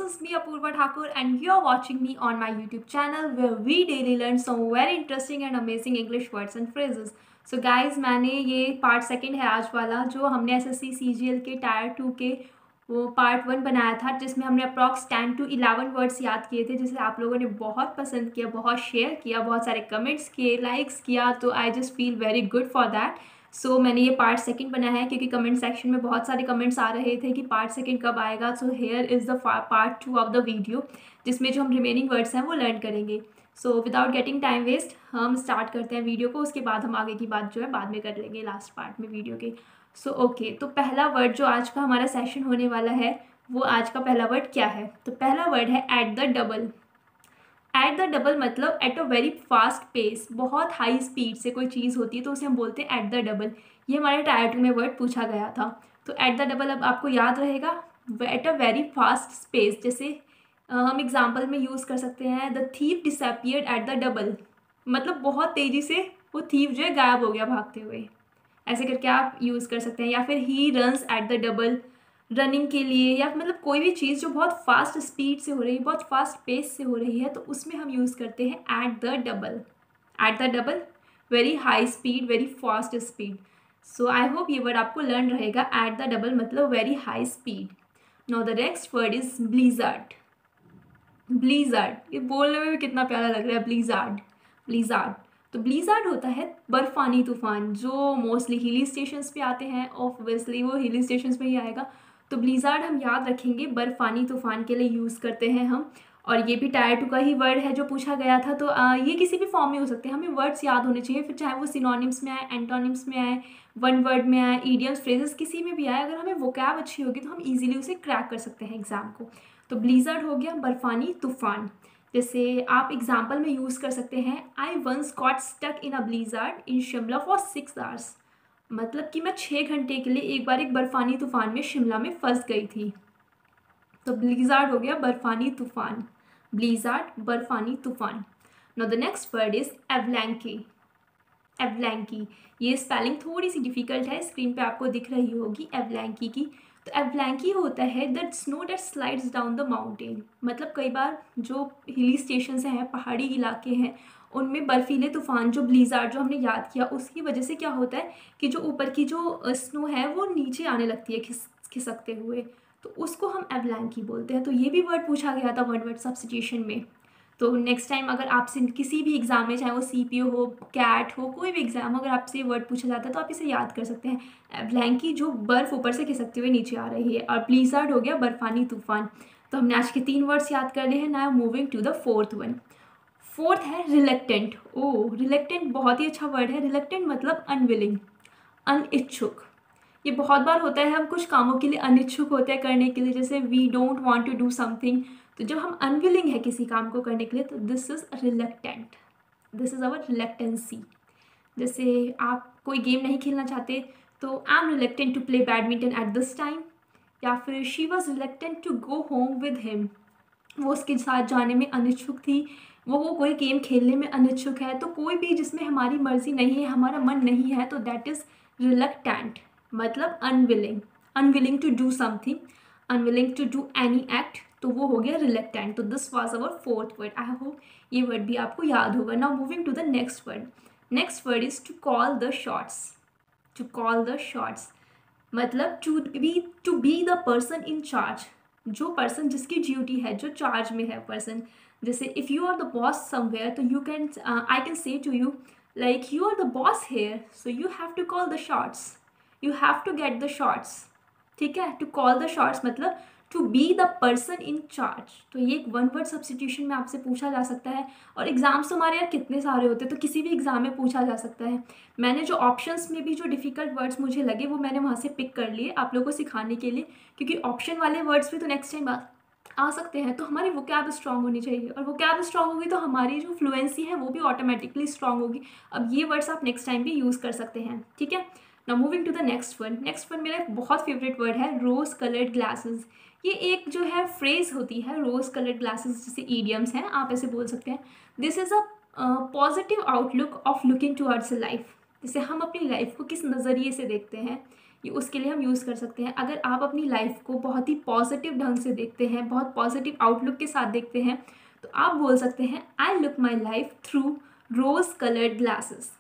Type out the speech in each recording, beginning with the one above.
is me Apurva Thakur and you are watching me on my YouTube channel where we daily learn some very interesting and amazing English words and phrases. So guys, मैंने ये part second है आज वाला जो हमने SSC CGL के tyre 2 के वो पार्ट 1 बनाया था जिसमें हमने अप्रॉक्स 10 to 11 वर्ड्स याद किए थे जिसे आप लोगों ने बहुत पसंद किया, बहुत शेयर किया, बहुत सारे कमेंट्स किए, लाइक्स किया, तो I just feel very good for that. So मैंने ये पार्ट सेकंड बनाया है क्योंकि कमेंट सेक्शन में बहुत सारे कमेंट्स आ रहे थे कि पार्ट सेकंड कब आएगा. So here is the part 2 of the video जिसमें जो हम रिमेनिंग वर्ड्स हैं वो लर्न करेंगे. So without getting time waste हम स्टार्ट करते हैं वीडियो को. उसके बाद हम आगे की बात जो है बाद में कर लेंगे लास्ट पार्ट में वीडियो के. सो ओके, तो पहला वर्ड जो आज का हमारा सेशन होने वाला है वो आज का पहला वर्ड क्या है? तो पहला वर्ड है at the double. At the double मतलब at a very fast pace, बहुत हाई स्पीड से कोई चीज़ होती है तो उसे हम बोलते हैं एट द डबल. ये हमारे टायर 2 में वर्ड पूछा गया था. तो एट द डबल अब आपको याद रहेगा at a very fast space. जैसे हम एग्जाम्पल में यूज़ कर सकते हैं the thief disappeared at the double, मतलब बहुत तेज़ी से वो थीफ जो है गायब हो गया भागते हुए. ऐसे करके आप यूज़ कर सकते हैं. या फिर he runs at the double, running के लिए, या मतलब कोई भी चीज़ जो बहुत फास्ट स्पीड से हो रही है, बहुत फास्ट पेस से हो रही है, तो उसमें हम यूज़ करते हैं at the double. At the double, very high speed, very fast speed. So I hope ये वर्ड आपको लर्न रहेगा. एट द डबल मतलब very high speed. Now the next word is blizzard. Blizzard, ये बोलने में भी कितना प्यारा लग रहा है, ब्लीजार्ड. ब्लीजार्ड, तो ब्लीजार्ड होता है बर्फानी तूफान जो मोस्टली हिली स्टेशंस पे आते हैं. ऑब्वियसली वो हिली स्टेशंस पे ही आएगा. तो ब्लीजार्ड हम याद रखेंगे बर्फानी तूफान के लिए यूज़ करते हैं हम. और ये भी टायर 2 का ही वर्ड है जो पूछा गया था. तो ये किसी भी फॉर्म में हो सकते हैं. हमें वर्ड्स याद होने चाहिए, फिर चाहे वो सिनोनिम्स में आए, एंटोनिम्स में आए, वन वर्ड में आए, ईडियम्स, फ्रेजेस, किसी में भी आए. अगर हमें वोकैब अच्छी होगी तो हम ईजिली उसे क्रैक कर सकते हैं एग्जाम को. तो ब्लीजार्ड हो गया बर्फानी तूफान. जैसे आप एग्जाम्पल में यूज़ कर सकते हैं I once got stuck in a blizzard in Shimla for 6 hours. मतलब कि मैं 6 घंटे के लिए एक बार एक बर्फानी तूफान में शिमला में फंस गई थी. तो ब्लीजार्ड हो गया बर्फानी तूफान. ब्लीजार्ड, बर्फानी तूफान. Now the next word is avalanche. Avalanche, ये स्पेलिंग थोड़ी सी डिफिकल्ट है, स्क्रीन पे आपको दिख रही होगी एवलैंकी की. तो एवलैंकी होता है that snow that slides down the mountain. मतलब कई बार जो हिली स्टेशन हैं, पहाड़ी इलाके हैं, उनमें बर्फीले तूफान जो ब्लीजार्ड जो हमने याद किया उसकी वजह से क्या होता है कि जो ऊपर की जो स्नो है वो नीचे आने लगती है खिसकते हुए. तो उसको हम एवलैंकी बोलते हैं. तो ये भी वर्ड पूछा गया था वन वर्ड सब्स्टिट्यूशन में. तो नेक्स्ट टाइम अगर आपसे किसी भी एग्ज़ाम में, चाहे वो CPO हो, कैट हो, कोई भी एग्ज़ाम, अगर आपसे ये वर्ड पूछा जाता है तो आप इसे याद कर सकते हैं. एवलैंकी जो बर्फ़ ऊपर से खिसकते हुए नीचे आ रही है. और ब्लीजार्ड हो गया बर्फानी तूफान. तो हमने आज के 3 वर्ड्स याद कर लिए हैं. Now moving to the fourth one. Fourth है रिलेक्टेंट. ओह, रिलेक्टेंट बहुत ही अच्छा वर्ड है. रिलेक्टेंट मतलब अनविलिंग, अनिच्छुक. ये बहुत बार होता है, हम कुछ कामों के लिए अनिच्छुक होते हैं करने के लिए, जैसे we don't want to do something. तो जब हम अनविलिंग है किसी काम को करने के लिए तो this is reluctant. This is our reluctancy. जैसे आप कोई गेम नहीं खेलना चाहते तो I am reluctant to play badminton at this time. या फिर she was reluctant to go home with him, वो उसके साथ जाने में अनिच्छुक थी, वो कोई गेम खेलने में अनिच्छुक है. तो कोई भी जिसमें हमारी मर्जी नहीं है, हमारा मन नहीं है, तो दैट इज़ रिलेक्टेंट. मतलब unwilling, unwilling to do something, unwilling to do any act, तो वो हो गया रिलेक्टेंट. तो this was our fourth word. I hope ये वर्ड भी आपको याद होगा. Now moving to the next word. Next word is to call the shots. To call the shots मतलब to be the person in charge. जो person जिसकी duty है, जो चार्ज में है पर्सन. जैसे if you are the boss somewhere तो you can, I can say to you like you are the boss here, so you have to call the shots, you have to get the shots. ठीक है, to call the shots मतलब to be the person in charge. तो ये एक one word substitution में आपसे पूछा जा सकता है. और एग्जाम्स तो हमारे यार कितने सारे होते हैं, तो किसी भी एग्जाम में पूछा जा सकता है. मैंने जो ऑप्शंस में भी जो डिफ़िकल्ट वर्ड्स मुझे लगे वो मैंने वहाँ से पिक कर लिए आप लोगों को सिखाने के लिए, क्योंकि ऑप्शन वाले वर्ड्स भी तो नेक्स्ट टाइम आ सकते हैं. तो हमारी वोकैब स्ट्रांग होनी चाहिए, और वोकैब स्ट्रांग होगी तो हमारी जो फ्लुएंसी है वो भी ऑटोमेटिकली स्ट्रांग होगी. अब ये वर्ड्स आप नेक्स्ट टाइम भी यूज़ कर सकते हैं. ठीक है, now moving to the next one. Next one मेरा एक बहुत फेवरेट वर्ड है रोज़ कलर्ड ग्लासेस. ये एक जो है फ्रेज़ होती है, रोज़ कलर्ड ग्लासेस, जैसे ईडियम्स हैं, आप ऐसे बोल सकते हैं. This is a positive outlook of looking towards life. जैसे हम अपनी लाइफ को किस नज़रिए से देखते हैं, ये उसके लिए हम यूज़ कर सकते हैं। अगर आप अपनी लाइफ को बहुत ही पॉजिटिव ढंग से देखते हैं, बहुत पॉजिटिव आउटलुक के साथ देखते हैं, तो आप बोल सकते हैं I look my life through rose coloured glasses.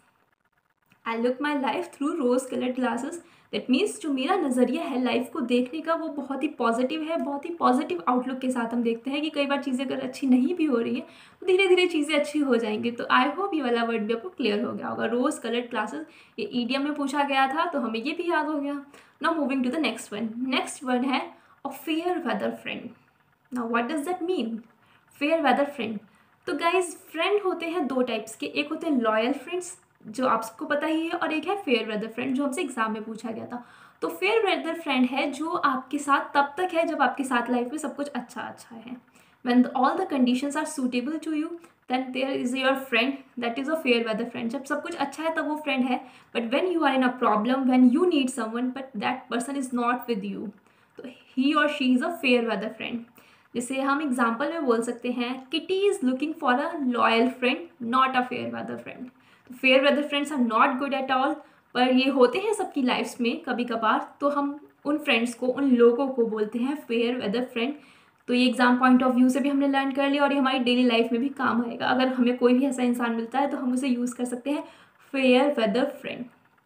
I look my life through rose coloured glasses. That means जो मेरा नज़रिया है लाइफ को देखने का वो बहुत ही पॉजिटिव है, बहुत ही पॉजिटिव आउटलुक के साथ हम देखते हैं कि कई बार चीज़ें अगर अच्छी नहीं भी हो रही है तो धीरे धीरे चीज़ें अच्छी हो जाएंगी। तो आई होप ये वाला वर्ड भी आपको क्लियर हो गया होगा। रोज़ कलर्ड ग्लासेस ये ईडियम में पूछा गया था तो हमें ये भी याद हो गया। Now moving to the next one. Next one है a fair weather friend. Now what does that mean? Fair weather friend. तो गाइज फ्रेंड होते हैं दो टाइप्स के, एक होते हैं लॉयल फ्रेंड्स जो आप सबको पता ही है, और एक है फेयर वेदर फ्रेंड जो हमसे एग्जाम में पूछा गया था। तो फेयर वेदर फ्रेंड है जो आपके साथ तब तक है जब आपके साथ लाइफ में सब कुछ अच्छा है। When all the conditions are suitable to you, then there is your friend, that is a fair weather friend. जब सब कुछ अच्छा है तब वो फ्रेंड है, but when you are in a problem, when you need someone but that person is not with you, तो he or she is a fair weather friend. जैसे हम एग्जाम्पल में बोल सकते हैं Kitty is looking for a loyal friend not a fair weather friend. तो fair weather friends are not good at all, पर ये होते हैं सबकी लाइफ्स में कभी कभार, तो हम उन फ्रेंड्स को, उन लोगों को बोलते हैं फेयर वेदर फ्रेंड। तो ये एग्जाम पॉइंट ऑफ व्यू से भी हमने लर्न कर लिया और ये हमारी डेली लाइफ में भी काम आएगा। अगर हमें कोई भी ऐसा इंसान मिलता है तो हम उसे यूज़ कर सकते हैं fair weather friend.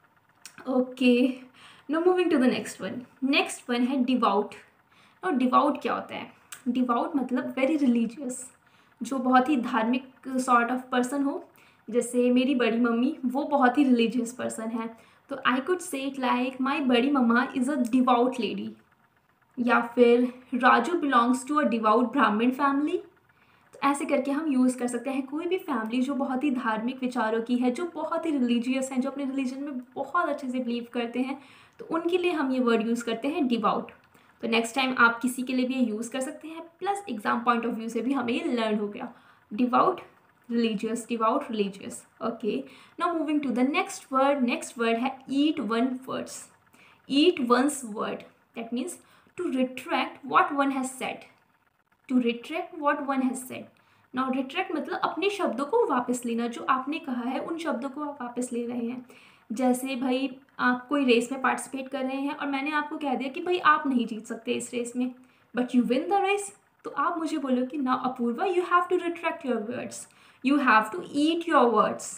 Okay, no moving to the next one. Next one है डिवाउट। और डिवाउट क्या होता है? डिवाउट मतलब वेरी रिलीजियस, जो बहुत ही धार्मिक सॉर्ट ऑफ पर्सन हो। जैसे मेरी बड़ी मम्मी, वो बहुत ही रिलीजियस पर्सन है, तो I could say it like my बड़ी मम्मा इज़ अ डिवाउट लेडी, या फिर Raju belongs to a devout Brahmin family. तो ऐसे करके हम यूज़ कर सकते हैं कोई भी फैमिली जो बहुत ही धार्मिक विचारों की है, जो बहुत ही रिलीजियस हैं, जो अपने रिलीजन में बहुत अच्छे से बिलीव करते हैं, तो उनके लिए हम ये वर्ड यूज़ करते हैं डिवाउट। तो नेक्स्ट टाइम आप किसी के लिए भी ये यूज़ कर सकते हैं, plus exam point of view से भी हमें ये लर्न हो गया। Devout religious, devout religious. Okay, now moving to the next word. Next word है eat one words. Eat one's word, that means to retract what one has said. To retract what one has said. Now retract मतलब अपने शब्दों को वापस लेना, जो आपने कहा है उन शब्दों को आप वापस ले रहे हैं। जैसे भाई आप कोई रेस में पार्टिसिपेट कर रहे हैं और मैंने आपको कह दिया कि भाई आप नहीं जीत सकते इस रेस में, but you win the race, तो आप मुझे बोलो कि now Apoorva you have to retract your words, you have to eat your words.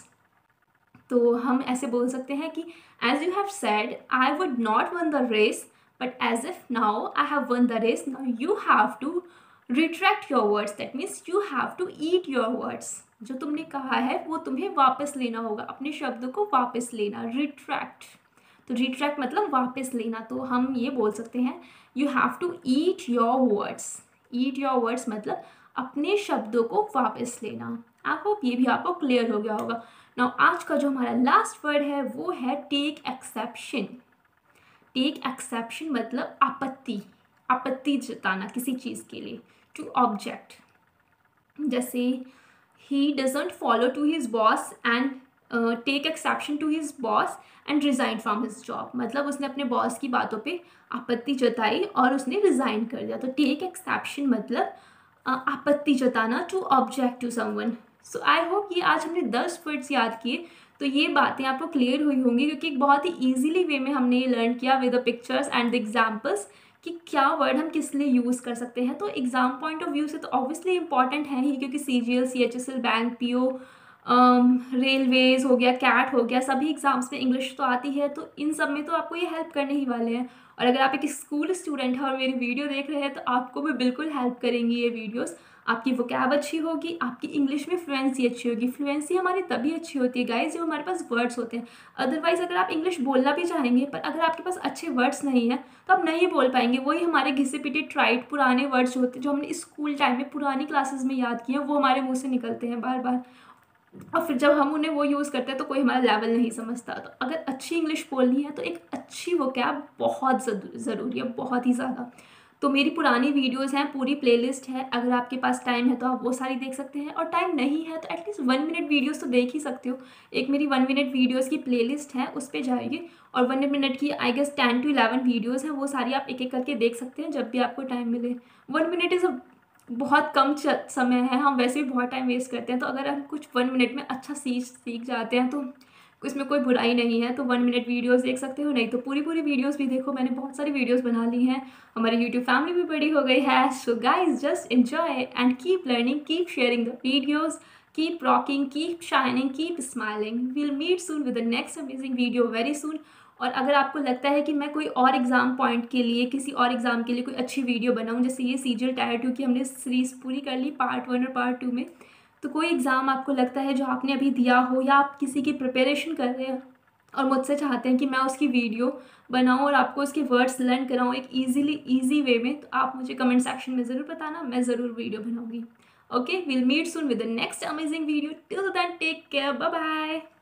तो हम ऐसे बोल सकते हैं कि as you have said I would not won the race, but as if now I have won the race, now you have to retract your words, that means you have to eat your words. जो तुमने कहा है वो तुम्हें वापस लेना होगा, अपने शब्दों को वापस लेना, रिट्रैक्ट। तो रिट्रैक्ट मतलब वापस लेना, तो हम ये बोल सकते हैं you have to eat your words. Eat your words मतलब अपने शब्दों को वापस लेना। आई होप ये भी आपको क्लियर हो गया होगा। नाउ आज का जो हमारा लास्ट वर्ड है वो है टेक एक्सेप्शन। टेक एक्सेप्शन मतलब आपत्ति, आपत्ति जताना किसी चीज़ के लिए, टू ऑब्जेक्ट। जैसे he doesn't follow to his boss and take exception to his boss and resign from his job। मतलब उसने अपने बॉस की बातों पे आपत्ति जताई और उसने रिज़ाइन कर दिया। तो टेक एक्सेप्शन मतलब आपत्ति जताना, to object to someone. So I hope ये आज हमने 10 वर्ड्स याद किए, तो ये बातें आपको क्लियर हुई होंगी, क्योंकि एक बहुत ही ईजीली वे में हमने ये लर्न किया with the pictures and the examples कि क्या वर्ड हम किस लिए यूज़ कर सकते हैं। तो एग्ज़ाम पॉइंट ऑफ व्यू से तो ऑब्वियसली इंपॉर्टेंट है ही, क्योंकि CGL, CHSL, bank, PO, railways हो गया, कैट हो गया, सभी एग्ज़ाम्स में इंग्लिश तो आती है, तो इन सब में तो आपको ये हेल्प करने ही वाले हैं। और अगर आप एक स्कूल स्टूडेंट हैं और मेरी वीडियो देख रहे हैं तो आपको भी बिल्कुल हेल्प करेंगी ये वीडियोस। आपकी वोकैब अच्छी होगी, आपकी इंग्लिश में फ्लुएंसी अच्छी होगी। फ्लुएंसी हमारी तभी अच्छी होती है गाइज जब हमारे पास वर्ड्स होते हैं। अदरवाइज़ अगर आप इंग्लिश बोलना भी चाहेंगे पर अगर आपके पास अच्छे वर्ड्स नहीं हैं तो आप नहीं बोल पाएंगे। वही हमारे घिसे पिटे ट्राइड पुराने वर्ड्स जो होते हैं, जो हमने स्कूल टाइम में पुरानी क्लासेस में याद किए हैं, वो हमारे मुँह से निकलते हैं बार बार, और फिर जब हम उन्हें वो यूज़ करते हैं तो कोई हमारा लेवल नहीं समझता। तो अगर अच्छी इंग्लिश बोलनी है तो एक अच्छी वोकैब बहुत ज़रूरी है, बहुत ही ज़्यादा। तो मेरी पुरानी वीडियोस हैं, पूरी प्लेलिस्ट है, अगर आपके पास टाइम है तो आप वो सारी देख सकते हैं, और टाइम नहीं है तो एटलीस्ट 1 मिनट वीडियोस तो देख ही सकते हो। एक मेरी 1 मिनट वीडियोस की प्लेलिस्ट है, उस पर जाइए, और 1 मिनट की आई गेस 10 to 11 वीडियोज़ हैं, वो सारी आप एक एक करके देख सकते हैं जब भी आपको टाइम मिले। 1 मिनट इज़ बहुत कम समय है, हम वैसे भी बहुत टाइम वेस्ट करते हैं, तो अगर हम कुछ 1 मिनट में अच्छा सीख जाते हैं तो इसमें कोई बुराई नहीं है। तो 1 मिनट वीडियोस देख सकते हो, नहीं तो पूरी पूरी वीडियोस भी देखो। मैंने बहुत सारी वीडियोस बना ली हैं, हमारी यूट्यूब फैमिली भी बड़ी हो गई है। So guys just enjoy and keep learning, keep sharing the videos, keep rocking, keep shining, keep smiling. We'll meet soon with the next amazing video very soon. और अगर आपको लगता है कि मैं कोई और एग्ज़ाम पॉइंट के लिए, किसी और एग्ज़ाम के लिए कोई अच्छी वीडियो बनाऊं, जैसे ये CGL Tier 2 की हमने सीरीज़ पूरी कर ली पार्ट 1 और पार्ट 2 में, तो कोई एग्ज़ाम आपको लगता है जो आपने अभी दिया हो या आप किसी की प्रिपरेशन कर रहे हैं और मुझसे चाहते हैं कि मैं उसकी वीडियो बनाऊं और आपको उसके वर्ड्स लर्न कराऊं एक ईजी वे में, तो आप मुझे कमेंट सेक्शन में ज़रूर बताना, मैं ज़रूर वीडियो बनाऊंगी। Okay, we'll meet soon with the next amazing video. Till then, take care. Bye bye.